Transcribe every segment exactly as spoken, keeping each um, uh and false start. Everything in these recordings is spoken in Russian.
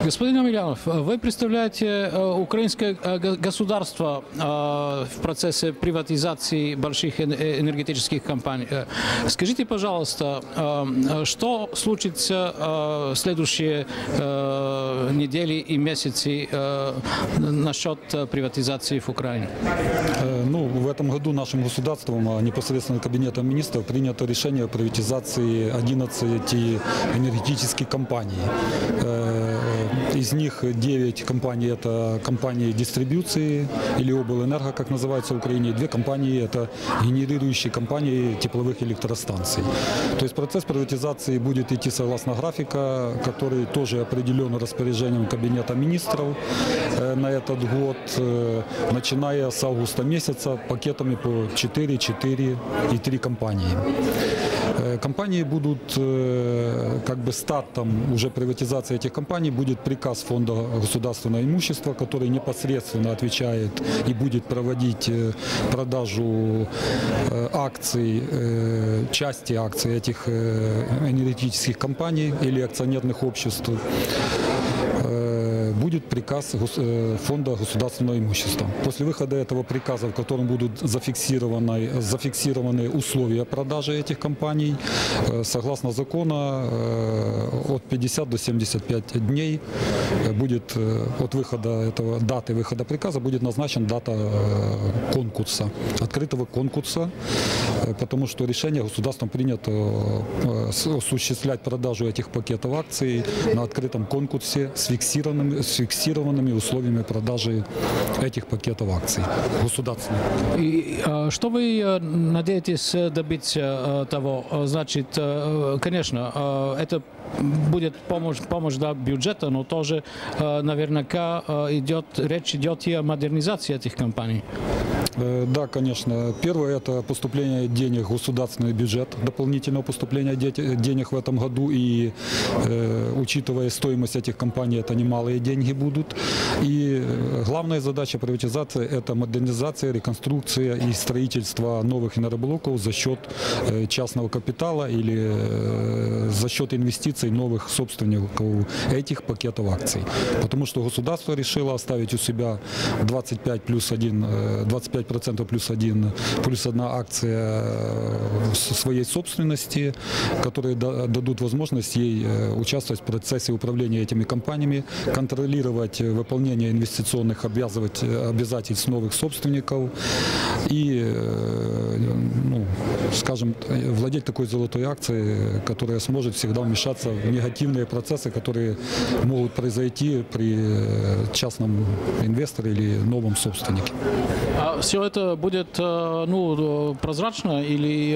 Господин Амелянов, вы представляете украинское государство в процессе приватизации больших энергетических компаний. Скажите, пожалуйста, что случится в следующие недели и месяцы насчет приватизации в Украине? Ну, в этом году нашим государством, непосредственно Кабинетом министров, принято решение о приватизации одиннадцати энергетических компаний. Из них девять компаний – это компании дистрибуции или облэнерго, как называется в Украине. Две компании – это генерирующие компании тепловых электростанций. То есть процесс приватизации будет идти согласно графика, который тоже определен распоряжением Кабинета министров на этот год, начиная с августа месяца пакетами по четыре, четыре и три компании. Компании будут, как бы стартом уже приватизации этих компаний будет приказ Фонда государственного имущества, который непосредственно отвечает и будет проводить продажу акций, части акций этих энергетических компаний или акционерных обществ. Будет приказ Фонда государственного имущества. После выхода этого приказа, в котором будут зафиксированы, зафиксированы условия продажи этих компаний, согласно закона, от пятидесяти до семидесяти пяти дней будет от выхода этого, даты выхода приказа будет назначена дата конкурса, открытого конкурса, потому что решение государством принято осуществлять продажу этих пакетов акций на открытом конкурсе с фиксированными, с фиксированными условиями продажи этих пакетов акций государственных. И что вы надеетесь добиться того? Значит, конечно, это будет помощь, помощь для бюджета, но тоже наверняка идет, речь идет и о модернизации этих компаний. Да, конечно. Первое – это поступление денег в государственный бюджет, дополнительного поступления денег в этом году. И э, учитывая стоимость этих компаний, это немалые деньги будут. И главная задача приватизации – это модернизация, реконструкция и строительство новых энергоблоков за счет э, частного капитала или э, за счет инвестиций новых собственников этих пакетов акций. Потому что государство решило оставить у себя двадцать пять плюс один, двадцать пять процентов плюс один, плюс одна акция своей собственности, которые дадут возможность ей участвовать в процессе управления этими компаниями, контролировать выполнение инвестиционных обязательств новых собственников и, ну, скажем, владеть такой золотой акцией, которая сможет всегда вмешаться в негативные процессы, которые могут произойти при частном инвесторе или новом собственнике. А все это будет, ну, прозрачно или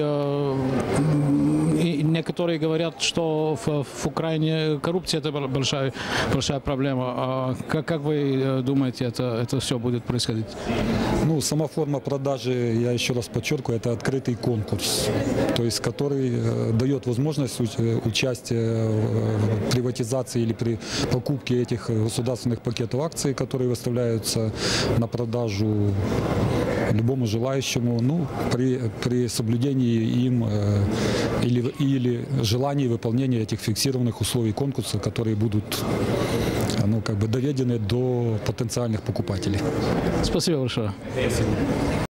некоторые говорят, что в, в Украине коррупция – это большая, большая проблема. А как, как вы думаете, это, это все будет происходить? Ну, сама форма продажи, я еще раз подчеркиваю, это открытый конкурс, то есть который дает возможность участия в приватизации или при покупке этих государственных пакетов акций, которые выставляются на продажу любому желающему, ну, при, при соблюдении им э, или, или желании выполнения этих фиксированных условий конкурса, которые будут, ну, как бы доведены до потенциальных покупателей. Спасибо большое. Спасибо.